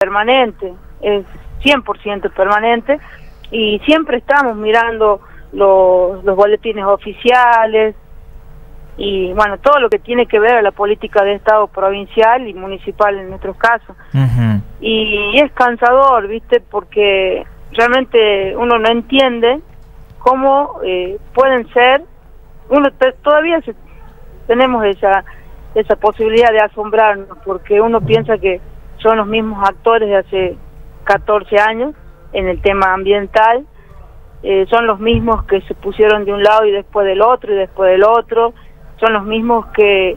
permanente, es 100% permanente, y siempre estamos mirando los boletines oficiales y bueno, todo lo que tiene que ver a la política de Estado provincial y municipal en nuestros casos. Y es cansador, ¿viste? Porque realmente uno no entiende cómo pueden ser, todavía tenemos esa posibilidad de asombrarnos, porque uno piensa que son los mismos actores de hace 14 años en el tema ambiental, son los mismos que se pusieron de un lado y después del otro y después del otro, son los mismos que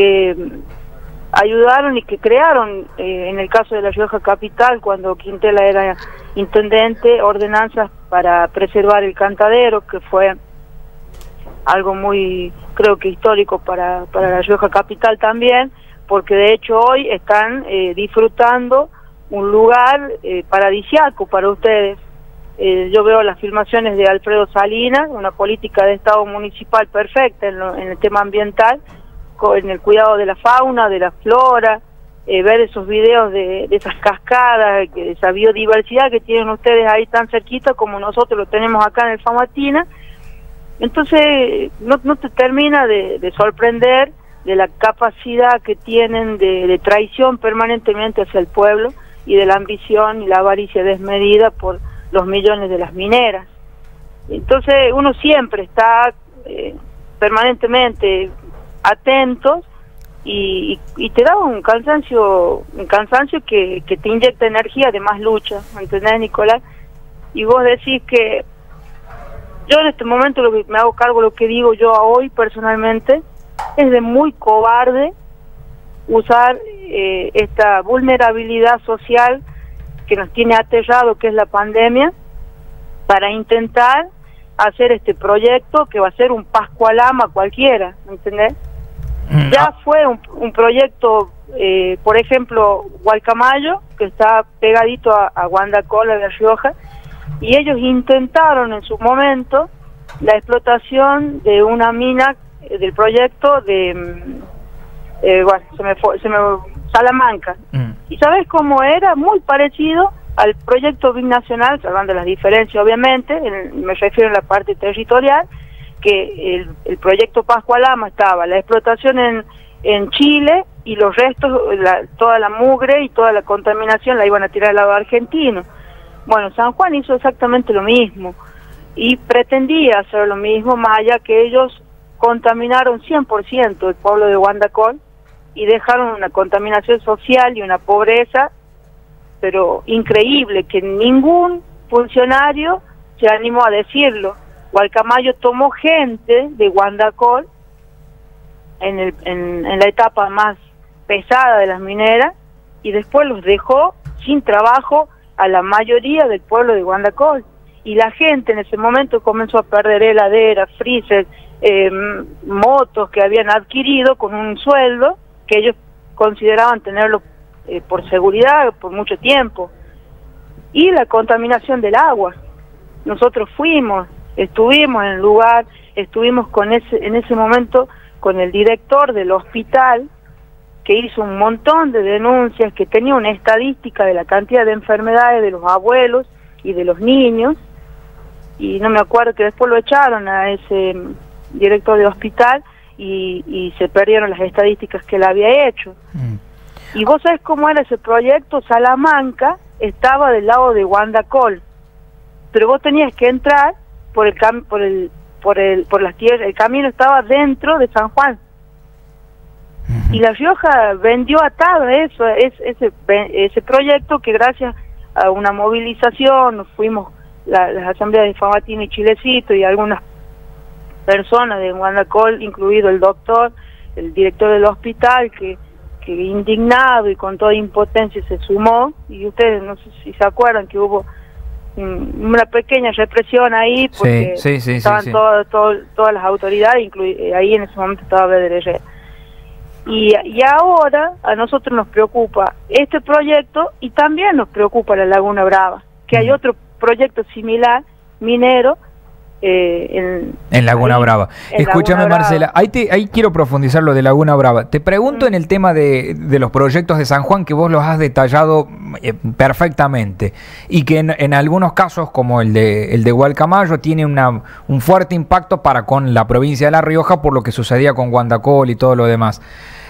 ayudaron y que crearon, en el caso de La Rioja Capital, cuando Quintela era intendente, ordenanzas para preservar el cantadero, que fue algo muy, creo que histórico para La Rioja Capital también, porque de hecho hoy están disfrutando un lugar paradisiaco para ustedes. Yo veo las filmaciones de Alfredo Salinas, una política de Estado municipal perfecta en el tema ambiental, en el cuidado de la fauna, de la flora, ver esos videos de esas cascadas, de esa biodiversidad que tienen ustedes ahí tan cerquita como nosotros lo tenemos acá en el Famatina. Entonces no te termina de sorprender de la capacidad que tienen de traición permanentemente hacia el pueblo y de la ambición y la avaricia desmedida por los millones de las mineras. Entonces uno siempre está permanentemente atentos y te da un cansancio que te inyecta energía de más lucha, ¿entendés, Nicolás? Y vos decís que yo en este momento lo que me hago cargo, lo que digo yo hoy personalmente, es de muy cobarde usar esta vulnerabilidad social que nos tiene aterrado, que es la pandemia, para intentar hacer este proyecto que va a ser un Pascualama cualquiera, ¿entendés? Ya fue un proyecto, por ejemplo, Gualcamayo, que está pegadito a Guandacol, a La Rioja, y ellos intentaron en su momento la explotación de una mina del proyecto de Salamanca. ¿Y sabes cómo era? Muy parecido al proyecto binacional, salvando las diferencias obviamente, me refiero a la parte territorial, que el proyecto Pascualama estaba la explotación en Chile y los restos, toda la mugre y toda la contaminación la iban a tirar al lado argentino. Bueno, San Juan hizo exactamente lo mismo y pretendía hacer lo mismo, más allá que ellos contaminaron 100% el pueblo de Guandacol y dejaron una contaminación social y una pobreza, pero increíble, que ningún funcionario se animó a decirlo. Gualcamayo tomó gente de Guandacol en la etapa más pesada de las mineras y después los dejó sin trabajo a la mayoría del pueblo de Guandacol, y la gente en ese momento comenzó a perder heladeras, freezer, motos que habían adquirido con un sueldo que ellos consideraban tenerlo por seguridad por mucho tiempo. Y la contaminación del agua, nosotros estuvimos en el lugar, estuvimos en ese momento con el director del hospital, que hizo un montón de denuncias, que tenía una estadística de la cantidad de enfermedades de los abuelos y de los niños, y no me acuerdo, que después lo echaron a ese director de hospital y se perdieron las estadísticas que él había hecho. Y vos sabés cómo era ese proyecto. Salamanca estaba del lado de Guandacol, pero vos tenías que entrar por las tierras, el camino estaba dentro de San Juan. Y La Rioja vendió atado eso, ese proyecto, que gracias a una movilización, nos fuimos las asambleas de Famatina y Chilecito y algunas personas de Guandacol, incluido el doctor, el director del hospital, que indignado y con toda impotencia se sumó, y ustedes no sé si se acuerdan que hubo una pequeña represión ahí, porque estaban todas las autoridades, ahí en ese momento estaba Beder Herrera. Y ahora a nosotros nos preocupa este proyecto, y también nos preocupa la Laguna Brava, que hay otro proyecto similar, minero, en Laguna Brava. Escúchame, Laguna Marcela, Brava. Ahí quiero profundizar lo de Laguna Brava. Te pregunto en el tema de los proyectos de San Juan, que vos los has detallado perfectamente, y que en algunos casos, como el de Gualcamayo, tiene un fuerte impacto para con la provincia de La Rioja por lo que sucedía con Guandacol y todo lo demás.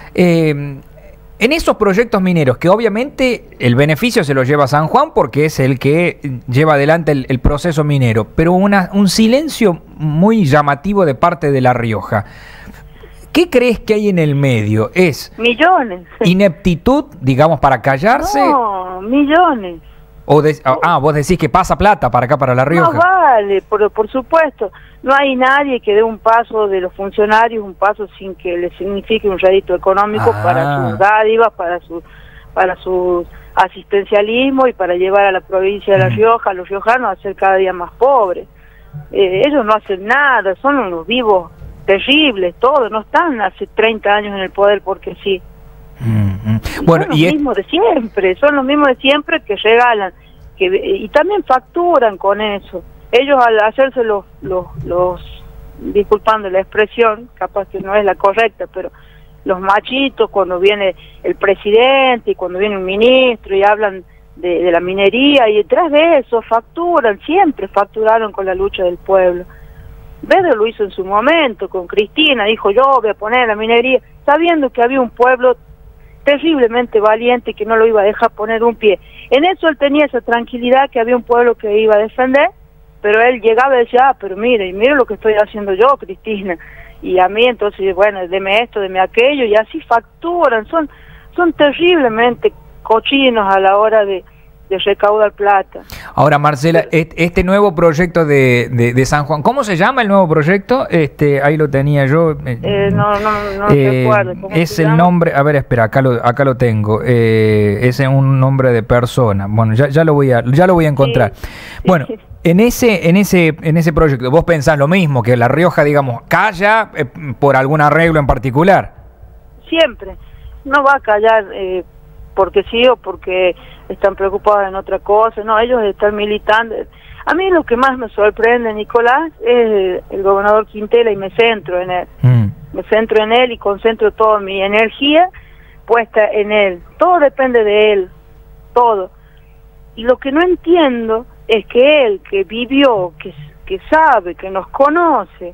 En esos proyectos mineros, que obviamente el beneficio se lo lleva San Juan porque es el que lleva adelante el proceso minero, pero un silencio muy llamativo de parte de La Rioja. ¿Qué crees que hay en el medio? ¿Es millones? ineptitud, digamos, para callarse? No, millones. Vos decís que pasa plata para acá, para La Rioja. No vale, por supuesto. No hay nadie que dé un paso de los funcionarios, un paso sin que le signifique un rédito económico para sus dádivas, para su asistencialismo y para llevar a la provincia de La Rioja, a los riojanos, a ser cada día más pobres. Ellos no hacen nada, son unos vivos terribles, todos, no están hace 30 años en el poder porque sí. Bueno, son los mismos de siempre, son los mismos de siempre que regalan, y también facturan con eso. Ellos al hacerse los disculpando la expresión, capaz que no es la correcta, pero los machitos cuando viene el presidente y cuando viene un ministro y hablan de la minería, y detrás de eso facturan, siempre facturaron con la lucha del pueblo. Vedder lo hizo en su momento con Cristina, dijo yo voy a poner la minería, sabiendo que había un pueblo terriblemente valiente que no lo iba a dejar poner un pie. En eso él tenía esa tranquilidad que había un pueblo que iba a defender, pero él llegaba y decía, pero mire lo que estoy haciendo yo, Cristina, y a mí entonces, bueno, deme esto, deme aquello, y así facturan, son terriblemente cochinos a la hora de recaudar plata. Ahora, Marcela, este nuevo proyecto de San Juan, ¿cómo se llama el nuevo proyecto? Ahí lo tenía yo. No recuerdo. Es el nombre, a ver, espera, acá lo tengo. Es un nombre de persona. Bueno, ya lo voy a encontrar. Sí, bueno. Sí. En ese proyecto, ¿vos pensás lo mismo? Que La Rioja, digamos, calla por algún arreglo en particular. Siempre. No va a callar porque sí o porque están preocupados en otra cosa. No, ellos están militando. A mí lo que más me sorprende, Nicolás, es el gobernador Quintela, y me centro en él. Me centro en él y concentro toda mi energía puesta en él. Todo depende de él. Todo. Y lo que no entiendo es que él, que vivió, que sabe, que nos conoce,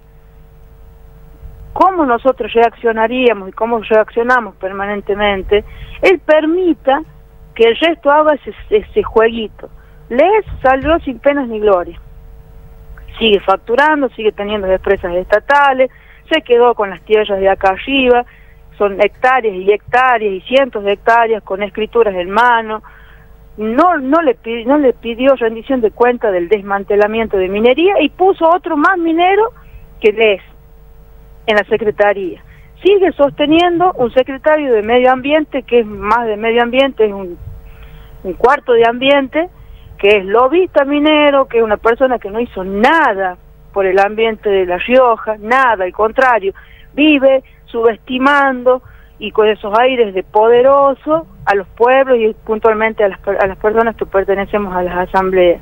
cómo nosotros reaccionaríamos y cómo reaccionamos permanentemente, él permita que el resto haga ese jueguito. Les salió sin penas ni gloria. Sigue facturando, sigue teniendo empresas estatales, se quedó con las tierras de acá arriba, son hectáreas y hectáreas y cientos de hectáreas con escrituras en mano. No le pidió rendición de cuenta del desmantelamiento de minería y puso otro más minero que les en la secretaría. Sigue sosteniendo un secretario de medio ambiente que es más de medio ambiente, es un cuarto de ambiente, que es lobista minero, que es una persona que no hizo nada por el ambiente de La Rioja, nada, al contrario, vive subestimando y con esos aires de poderoso a los pueblos y puntualmente a las personas que pertenecemos a las asambleas.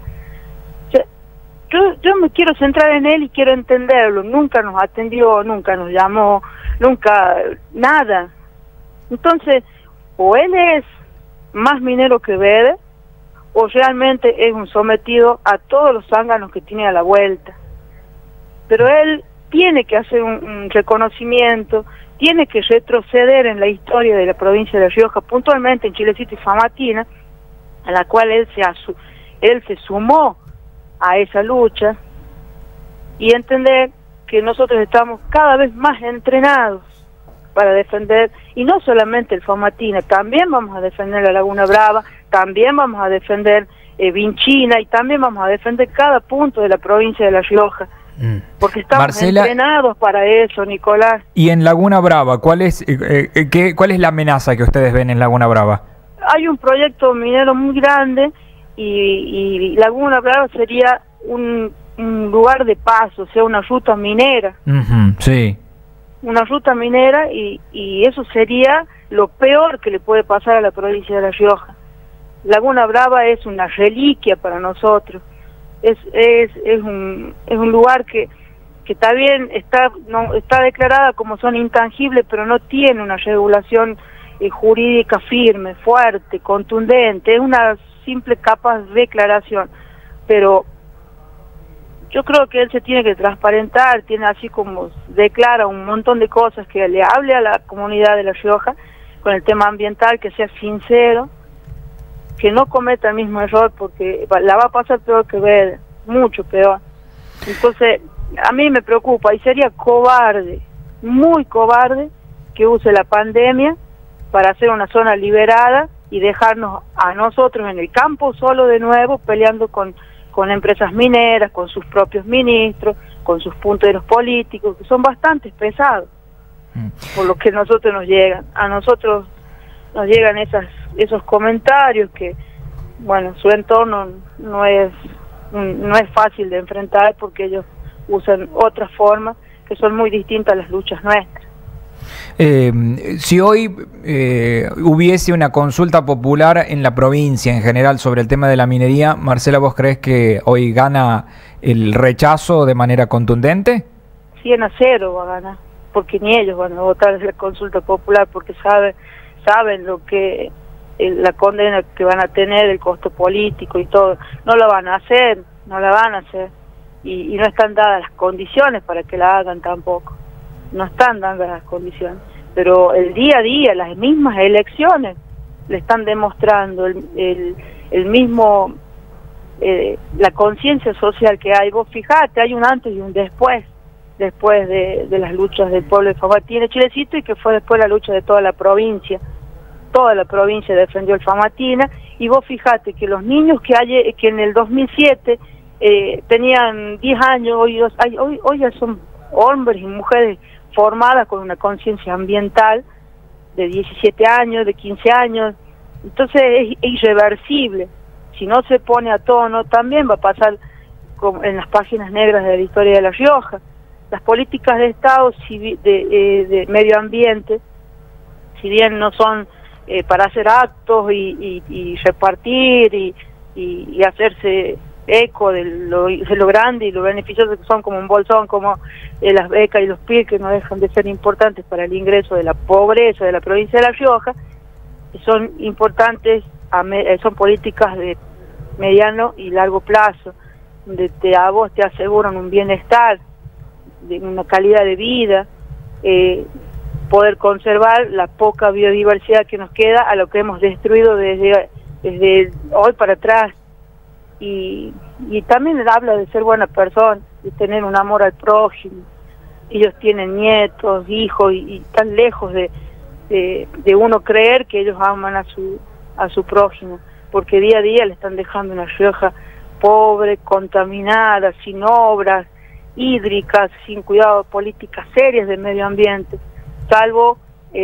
Yo me quiero centrar en él y quiero entenderlo. Nunca nos atendió, nunca nos llamó, nunca, nada. Entonces, o él es más minero que Vedder, o realmente es un sometido a todos los zánganos que tiene a la vuelta. Pero él tiene que hacer un reconocimiento, tiene que retroceder en la historia de la provincia de La Rioja, puntualmente en Chilecito y Famatina, a la cual él se sumó a esa lucha, y entender que nosotros estamos cada vez más entrenados para defender, y no solamente el Famatina, también vamos a defender la Laguna Brava, también vamos a defender Vinchina, y también vamos a defender cada punto de la provincia de La Rioja. Porque estamos Marcela, entrenados para eso, Nicolás. Y en Laguna Brava, ¿cuál es la amenaza que ustedes ven en Laguna Brava? Hay un proyecto minero muy grande y Laguna Brava sería un lugar de paso, o sea, una ruta minera. Sí. Una ruta minera y eso sería lo peor que le puede pasar a la provincia de La Rioja. Laguna Brava es una reliquia para nosotros. es un lugar que está bien, está declarada como zona intangible, pero no tiene una regulación jurídica firme, fuerte, contundente. Es una simple capaz declaración, pero yo creo que él se tiene que transparentar, tiene así como declara un montón de cosas, que le hable a la comunidad de La Rioja con el tema ambiental, que sea sincero, que no cometa el mismo error, porque la va a pasar peor que ver, mucho peor. Entonces, a mí me preocupa, y sería cobarde, muy cobarde, que use la pandemia para hacer una zona liberada y dejarnos a nosotros en el campo solo de nuevo, peleando con empresas mineras, con sus propios ministros, con sus punteros políticos, que son bastante pesados, por lo que a nosotros nos llegan. A nosotros nos llegan esos comentarios que, bueno, su entorno no es fácil de enfrentar, porque ellos usan otras formas que son muy distintas a las luchas nuestras. Si hoy hubiese una consulta popular en la provincia en general sobre el tema de la minería, Marcela, ¿vos crees que hoy gana el rechazo de manera contundente? 100-0 va a ganar, porque ni ellos van a votar en la consulta popular, porque saben lo que la condena que van a tener, el costo político y todo. No lo van a hacer, no la van a hacer, y no están dadas las condiciones para que la hagan tampoco. No están dando las condiciones, pero el día a día, las mismas elecciones le están demostrando el mismo, la conciencia social que hay. Vos fijate, hay un antes y un después de las luchas del pueblo de Famatina, Chilecito, y que fue después la lucha de toda la provincia defendió el Famatina. Y vos fijate que los niños que en el 2007 tenían 10 años, hoy ya son hombres y mujeres formadas con una conciencia ambiental de 17 años, de 15 años. Entonces es irreversible. Si no se pone a tono, también va a pasar como en las páginas negras de la historia de La Rioja. Las políticas de Estado de medio ambiente, si bien no son para hacer actos y repartir y hacerse eco de lo grande y lo beneficioso que son, como un bolsón, como las becas y los PIR, que no dejan de ser importantes para el ingreso de la pobreza de la provincia de La Rioja, son importantes, son políticas de mediano y largo plazo, donde a vos te aseguran un bienestar, de una calidad de vida, poder conservar la poca biodiversidad que nos queda a lo que hemos destruido desde hoy para atrás. Y también habla de ser buena persona, de tener un amor al prójimo. Ellos tienen nietos, hijos, y están lejos de uno creer que ellos aman a su prójimo, porque día a día le están dejando una Rioja pobre, contaminada, sin obras hídricas, sin cuidado de políticas serias del medio ambiente, salvo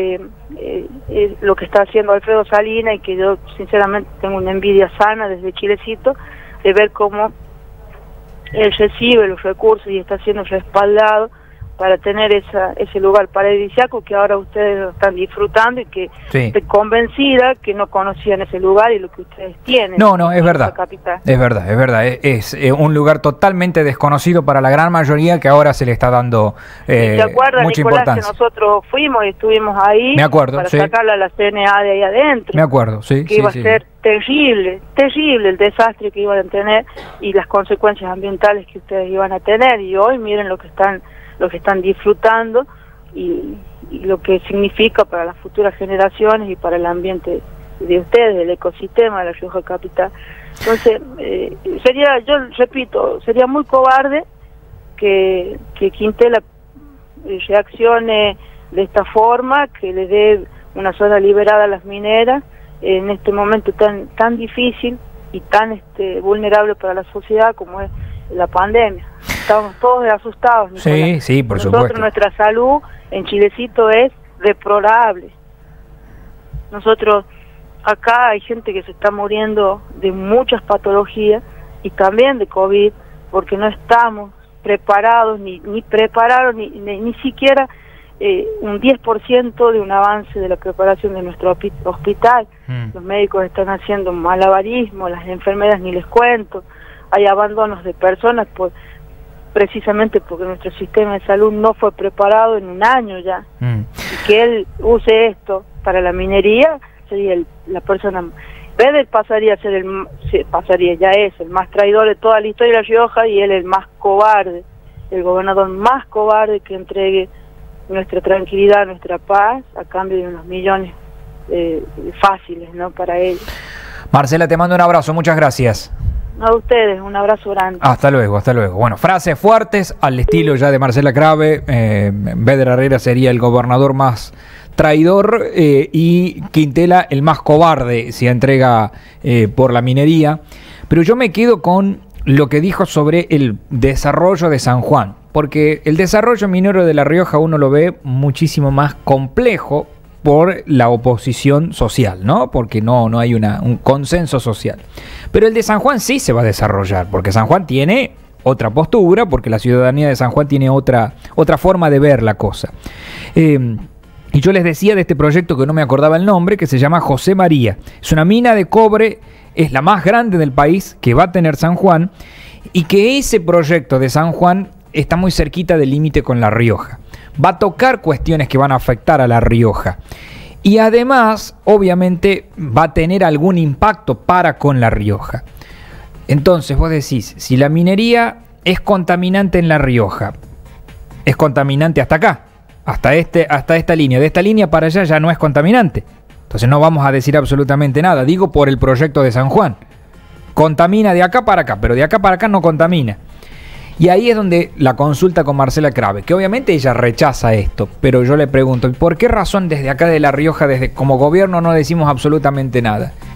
lo que está haciendo Alfredo Salinas, y que yo sinceramente tengo una envidia sana desde Chilecito, de ver cómo él recibe los recursos y está siendo respaldado para tener ese lugar paradisíaco que ahora ustedes lo están disfrutando, y que sí. Estoy convencida que no conocían ese lugar y lo que ustedes tienen. No, es verdad. Es verdad. Es un lugar totalmente desconocido para la gran mayoría, que ahora se le está dando ¿te acuerdas, mucha Nicolás, importancia? Que nosotros fuimos y estuvimos ahí? Me acuerdo, para sí. sacarla a la CNA de ahí adentro. Me acuerdo, sí. Que iba a ser terrible el desastre que iban a tener y las consecuencias ambientales que ustedes iban a tener. Y hoy miren lo que están disfrutando y lo que significa para las futuras generaciones y para el ambiente de ustedes, del ecosistema de La Rioja Capital. Entonces, yo repito, sería muy cobarde que Quintela reaccione de esta forma, que le dé una zona liberada a las mineras en este momento tan difícil y tan vulnerable para la sociedad como es la pandemia. Estamos todos asustados, Nicolás. Sí, por supuesto. supuesto. Nuestra salud en Chilecito es deplorable. Nosotros, acá hay gente que se está muriendo de muchas patologías y también de COVID, porque no estamos preparados, ni siquiera un 10% de un avance de la preparación de nuestro hospital. Los médicos están haciendo malabarismo, las enfermeras ni les cuento. hay abandonos de personas, pues precisamente porque nuestro sistema de salud no fue preparado en un año ya. Y que él use esto para la minería, sería la persona... Vedder pasaría a ser ya es el más traidor de toda la historia de La Rioja, y él el más cobarde, el gobernador más cobarde que entregue nuestra tranquilidad, nuestra paz, a cambio de unos millones fáciles, ¿no?, para él. Marcela, te mando un abrazo, muchas gracias. A ustedes, un abrazo grande. Hasta luego, hasta luego. Bueno, frases fuertes al estilo ya de Marcela Crave. Vedder Herrera sería el gobernador más traidor y Quintela el más cobarde si entrega por la minería. Pero yo me quedo con lo que dijo sobre el desarrollo de San Juan, porque el desarrollo minero de La Rioja uno lo ve muchísimo más complejo por la oposición social, ¿no? Porque no hay un consenso social. Pero el de San Juan sí se va a desarrollar, porque San Juan tiene otra postura, porque la ciudadanía de San Juan tiene otra forma de ver la cosa. Y yo les decía de este proyecto que no me acordaba el nombre, que se llama José María. Es una mina de cobre, es la más grande del país que va a tener San Juan, y que ese proyecto de San Juan está muy cerquita del límite con La Rioja. Va a tocar cuestiones que van a afectar a La Rioja. Y además, obviamente, va a tener algún impacto para con La Rioja. Entonces, vos decís, si la minería es contaminante en La Rioja, es contaminante hasta acá, hasta esta línea. De esta línea para allá ya no es contaminante. Entonces no vamos a decir absolutamente nada. Digo por el proyecto de San Juan. Contamina de acá para acá, pero de acá para acá no contamina. Y ahí es donde la consulta con Marcela Crave, que obviamente ella rechaza esto, pero yo le pregunto, ¿por qué razón desde acá de La Rioja, desde como gobierno, no decimos absolutamente nada?